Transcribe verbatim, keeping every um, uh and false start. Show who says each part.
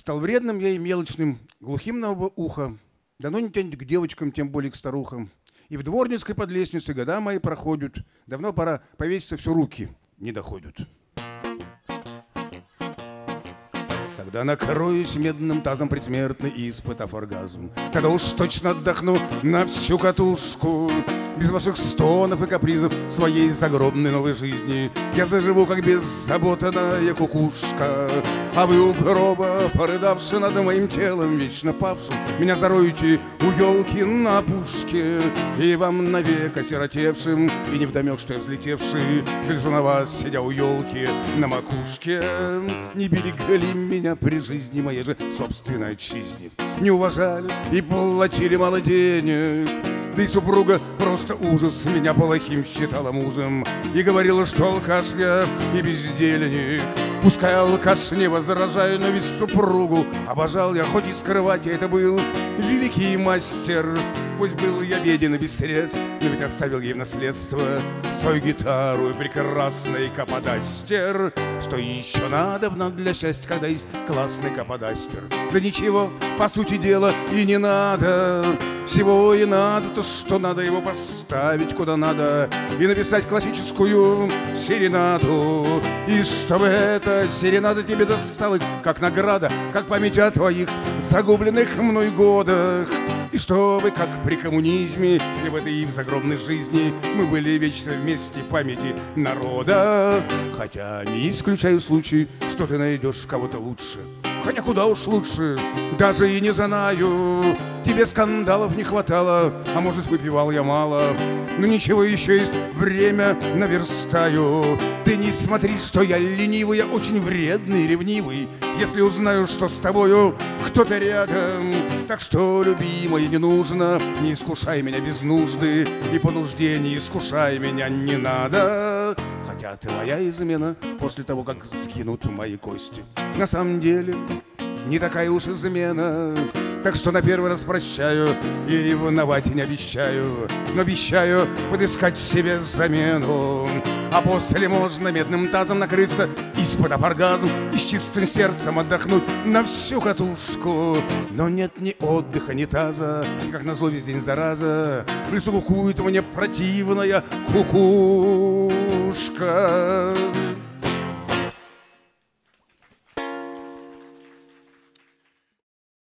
Speaker 1: Стал вредным я и мелочным, глухим на оба уха. Давно не тянет к девочкам, тем более к старухам. И в дворницкой под лестницей года мои проходят. Давно пора повеситься, все руки не доходят. Когда накроюсь медным тазом предсмертный, испытав оргазм, тогда уж точно отдохну на всю катушку. Без ваших стонов и капризов своей загробной новой жизни я заживу, как беззаботная кукушка. А вы у гроба, порыдавши над моим телом вечно павшим, меня зароете у елки на пушке. И вам навек осиротевшим, и невдомек, что я взлетевший, гляжу на вас, сидя у елки на макушке. Не берегли меня при жизни моей же собственной отчизне, не уважали и платили мало денег. Да и супруга просто ужас, меня плохим считала мужем и говорила, что алкаш я и бездельник. Пускай алкаш, не возражаю, но ведь супругу обожал я, хоть и скрывать я это был великий мастер. Пусть был я беден и без средств, но ведь оставил ей в наследство свою гитару и прекрасный каподастер. Что еще надобно для счастья, когда есть классный каподастер? Да ничего, по сути дела, и не надо. Всего и надо то, что надо его поставить куда надо и написать классическую серенаду. И чтобы эта серенада тебе досталась как награда, как память о твоих загубленных мной годах. И чтобы, как при коммунизме и в этой в загробной жизни, мы были вечно вместе в памяти народа. Хотя не исключаю случай, что ты найдешь кого-то лучше. Хотя куда уж лучше, даже и не знаю. Тебе скандалов не хватало, а может, выпивал я мало. Но ничего, еще есть время, наверстаю. Ты не смотри, что я ленивый, я очень вредный, ревнивый. Если узнаю, что с тобою кто-то рядом. Так что, любимая, не нужно, не искушай меня без нужды. И по нужде не искушай меня не надо. Хотя твоя измена после того, как сгинут мои кости, на самом деле не такая уж измена. Так что на первый раз прощаю и ревновать не обещаю, но обещаю подыскать себе замену. А после можно медным тазом накрыться, испытав оргазм, и с чистым сердцем отдохнуть на всю катушку. Но нет ни отдыха, ни таза, и как назло весь день зараза в лесу кукует мне противная кукушка.